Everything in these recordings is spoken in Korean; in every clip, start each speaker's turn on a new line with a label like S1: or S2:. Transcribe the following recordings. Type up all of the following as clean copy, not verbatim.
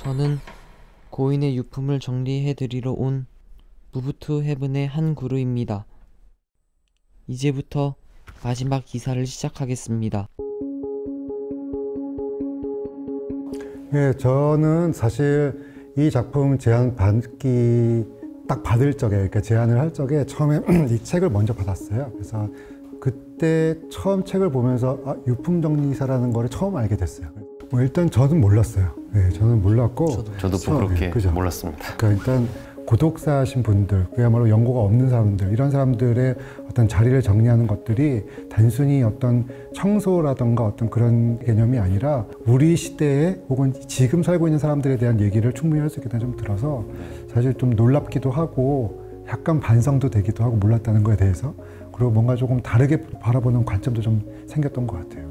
S1: 저는 고인의 유품을 정리해드리러 온 무브 투 헤븐의 한 그루입니다. 이제부터 마지막 기사를 시작하겠습니다.
S2: 예, 저는 사실 이 작품 제안 받기 딱 받을 적에, 그러니까 제안을 할 적에 처음에 이 책을 먼저 받았어요. 그래서 그때 처음 책을 보면서 유품 정리사라는 거를 처음 알게 됐어요. 뭐 일단 저는 몰랐어요. 네, 저는 몰랐고
S3: 저도 부끄럽게
S2: 그죠?
S3: 몰랐습니다.
S2: 그러니까 일단 고독사하신 분들, 그야말로 연고가 없는 사람들, 이런 사람들의 어떤 자리를 정리하는 것들이 단순히 어떤 청소라던가 어떤 그런 개념이 아니라 우리 시대에 혹은 지금 살고 있는 사람들에 대한 얘기를 충분히 할 수 있겠다는 좀 들어서 사실 좀 놀랍기도 하고 약간 반성도 되기도 하고 몰랐다는 거에 대해서, 그리고 뭔가 조금 다르게 바라보는 관점도 좀 생겼던 것 같아요.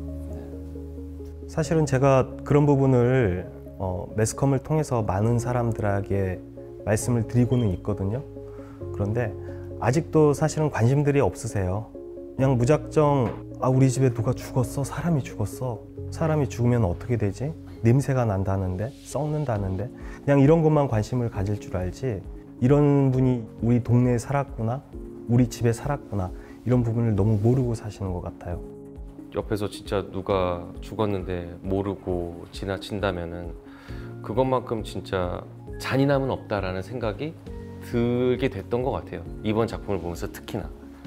S4: 사실은 제가 그런 부분을 매스컴을 통해서 많은 사람들에게 말씀을 드리고는 있거든요. 그런데 아직도 사실은 관심들이 없으세요. 그냥 무작정 우리 집에 누가 죽었어? 사람이 죽었어? 사람이 죽으면 어떻게 되지? 냄새가 난다는데? 썩는다는데? 그냥 이런 것만 관심을 가질 줄 알지, 이런 분이 우리 동네에 살았구나, 우리 집에 살았구나, 이런 부분을 너무 모르고 사시는 것 같아요.
S3: 옆에서 진짜 누가 죽었는데 모르고 지나친다면은 그것만큼 진짜 잔인함은 없다라는 생각이 들게 됐던 것 같아요. 이번 작품을 보면서 특히나.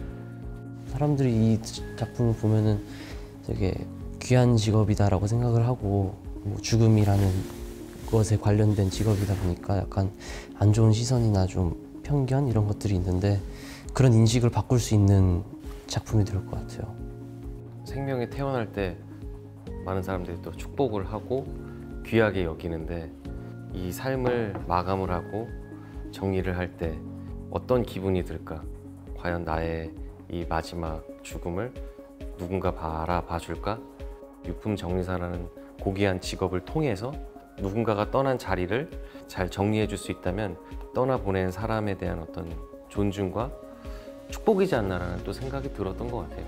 S5: 사람들이 이 작품을 보면은 되게 귀한 직업이다라고 생각을 하고, 뭐 죽음이라는 것에 관련된 직업이다 보니까 약간 안 좋은 시선이나 좀 편견 이런 것들이 있는데, 그런 인식을 바꿀 수 있는 작품이 될 것 같아요.
S3: 생명이 태어날 때 많은 사람들이 또 축복을 하고 귀하게 여기는데, 이 삶을 마감을 하고 정리를 할 때 어떤 기분이 들까? 과연 나의 이 마지막 죽음을 누군가 바라봐 줄까? 유품 정리사라는 고귀한 직업을 통해서 누군가가 떠난 자리를 잘 정리해 줄 수 있다면 떠나보낸 사람에 대한 어떤 존중과 축복이지 않나라는 또 생각이 들었던 것 같아요.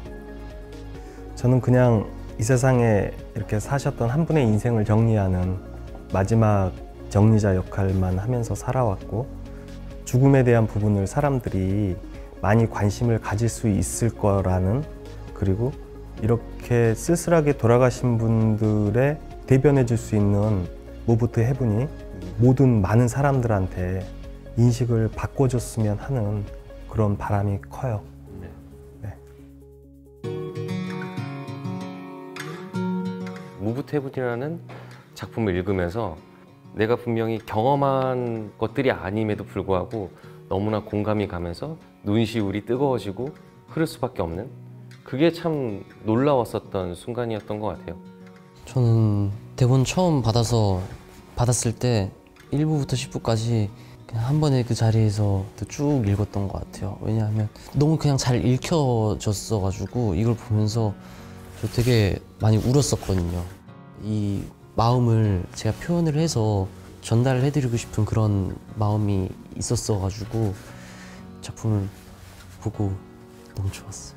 S4: 저는 그냥 이 세상에 이렇게 사셨던 한 분의 인생을 정리하는 마지막 정리자 역할만 하면서 살아왔고, 죽음에 대한 부분을 사람들이 많이 관심을 가질 수 있을 거라는, 그리고 이렇게 쓸쓸하게 돌아가신 분들의 대변해 줄 수 있는 무브 투 헤븐이 모든 많은 사람들한테 인식을 바꿔줬으면 하는 그런 바람이 커요.
S3: 무브 투 헤븐이라는 작품을 읽으면서 내가 분명히 경험한 것들이 아님에도 불구하고 너무나 공감이 가면서 눈시울이 뜨거워지고 흐를 수밖에 없는, 그게 참 놀라웠었던 순간이었던 것 같아요.
S5: 저는 대본 처음 받았을 때 1부부터 10부까지 그냥 한 번에 그 자리에서 쭉 읽었던 것 같아요. 왜냐하면 너무 그냥 잘 읽혀졌어가지고 이걸 보면서 저 되게 많이 울었었거든요. 이 마음을 제가 표현을 해서 전달을 해드리고 싶은 그런 마음이 있었어가지고 작품을 보고 너무 좋았어요.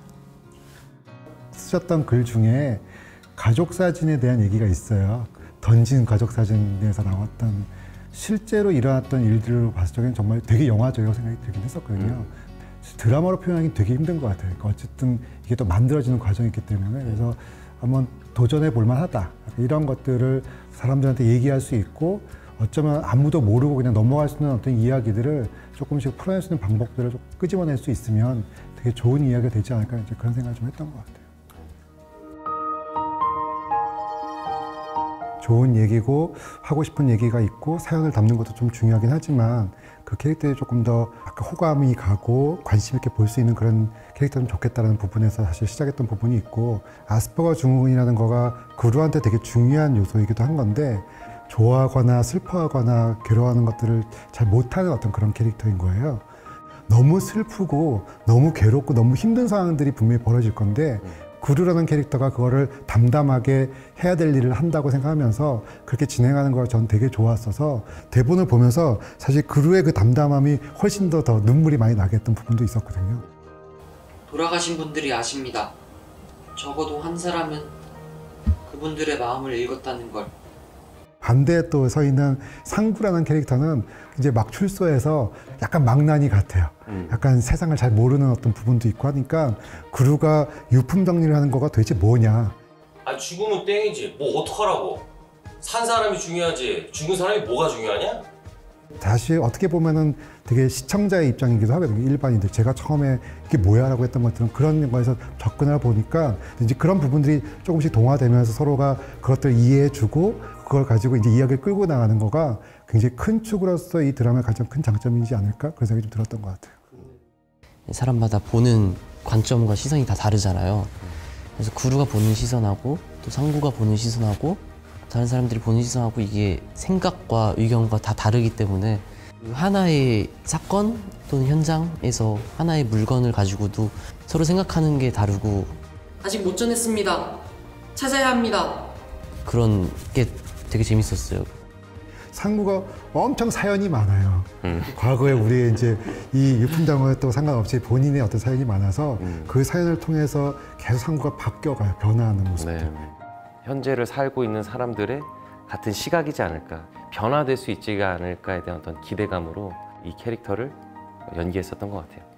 S2: 쓰셨던 글 중에 가족 사진에 대한 얘기가 있어요. 던진 가족 사진에서 나왔던 실제로 일어났던 일들을 봤을 적에는 정말 되게 영화적이라고 생각이 들긴 했었거든요. 드라마로 표현하기 되게 힘든 것 같아요. 그러니까 어쨌든 이게 또 만들어지는 과정이기 때문에, 그래서 한번 도전해 볼 만하다, 이런 것들을 사람들한테 얘기할 수 있고, 어쩌면 아무도 모르고 그냥 넘어갈 수 있는 어떤 이야기들을 조금씩 풀어낼 수 있는 방법들을 좀 끄집어낼 수 있으면 되게 좋은 이야기가 되지 않을까, 이제 그런 생각을 좀 했던 것 같아요. 좋은 얘기고 하고 싶은 얘기가 있고 사연을 담는 것도 좀 중요하긴 하지만, 그 캐릭터에 조금 더 아까 호감이 가고 관심 있게 볼 수 있는 그런 캐릭터는 좋겠다는 부분에서 사실 시작했던 부분이 있고, 아스퍼거 증후군이라는 거가 그루한테 되게 중요한 요소이기도 한 건데, 좋아하거나 슬퍼하거나 괴로워하는 것들을 잘 못하는 어떤 그런 캐릭터인 거예요. 너무 슬프고 너무 괴롭고 너무 힘든 상황들이 분명히 벌어질 건데, 그루라는 캐릭터가 그거를 담담하게 해야 될 일을 한다고 생각하면서 그렇게 진행하는 걸 전 되게 좋았어서, 대본을 보면서 사실 그루의 그 담담함이 훨씬 더 눈물이 많이 나게 했던 부분도 있었거든요.
S1: 돌아가신 분들이 아십니다. 적어도 한 사람은 그분들의 마음을 읽었다는 걸.
S2: 반대에 또 서 있는 상구라는 캐릭터는 이제 막 출소해서 약간 망나니 같아요. 약간 세상을 잘 모르는 어떤 부분도 있고 하니까 구루가 유품 정리를 하는 거가 도대체 뭐냐.
S6: 아 죽으면 땡이지. 뭐 어떡하라고. 산 사람이 중요하지. 죽은 사람이 뭐가 중요하냐?
S2: 다시 어떻게 보면은 되게 시청자의 입장이기도 하거든요. 일반인들. 제가 처음에 이게 뭐야라고 했던 것들은 그런 거에서 접근을 보니까 이제 그런 부분들이 조금씩 동화되면서 서로가 그것들을 이해해주고 그걸 가지고 이제 이야기를 끌고 나가는 거가 굉장히 큰 축으로서 이 드라마의 가장 큰 장점이지 않을까 그런 생각이 좀 들었던 것 같아요.
S5: 사람마다 보는 관점과 시선이 다 다르잖아요. 그래서 구루가 보는 시선하고 또 상구가 보는 시선하고 다른 사람들이 보는 시선하고 이게 생각과 의견과 다 다르기 때문에 하나의 사건 또는 현장에서 하나의 물건을 가지고도 서로 생각하는 게 다르고
S7: 아직 못 전했습니다. 찾아야 합니다.
S5: 그런 게 되게 재밌었어요.
S2: 상구가 엄청 사연이 많아요. 과거에 우리 이제 이 유품장어에 또 상관없이 본인의 어떤 사연이 많아서 그 사연을 통해서 계속 상구가 바뀌어가요. 변화하는 모습들.
S3: 네. 현재를 살고 있는 사람들의 같은 시각이지 않을까, 변화될 수 있지 않을까에 대한 어떤 기대감으로 이 캐릭터를 연기했었던 것 같아요.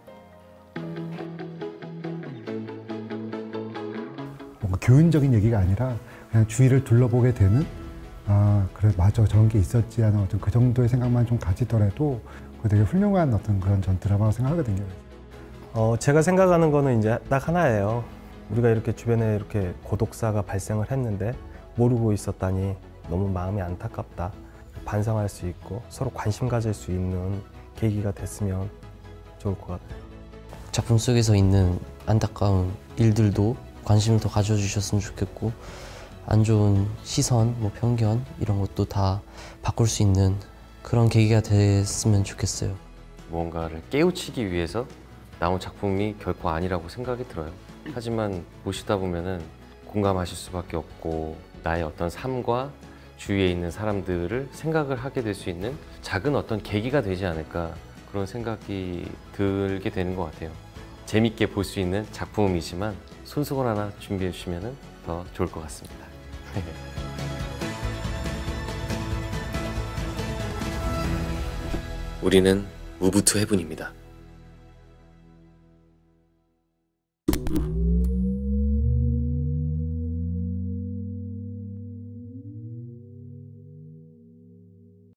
S2: 뭔가 교훈적인 얘기가 아니라 그냥 주위를 둘러보게 되는 아 그래 맞아 저런 게 있었지 하는 어떤 그 정도의 생각만 좀 가지더라도 그 되게 훌륭한 어떤 그런 전 드라마라고 생각하거든요.
S4: 제가 생각하는 거는 이제 딱 하나예요. 우리가 이렇게 주변에 이렇게 고독사가 발생을 했는데 모르고 있었다니 너무 마음이 안타깝다. 반성할 수 있고 서로 관심 가질 수 있는 계기가 됐으면 좋을 것 같아요.
S5: 작품 속에서 있는 안타까운 일들도 관심을 더 가져주셨으면 좋겠고 안 좋은 시선, 뭐 편견 이런 것도 다 바꿀 수 있는 그런 계기가 됐으면 좋겠어요.
S3: 무언가를 깨우치기 위해서 나온 작품이 결코 아니라고 생각이 들어요. 하지만 보시다 보면은 공감하실 수밖에 없고 나의 어떤 삶과 주위에 있는 사람들을 생각을 하게 될 수 있는 작은 어떤 계기가 되지 않을까 그런 생각이 들게 되는 것 같아요. 재밌게 볼 수 있는 작품이지만 손수건 하나 준비해 주시면 더 좋을 것 같습니다. 우리는 무브 투 헤븐입니다.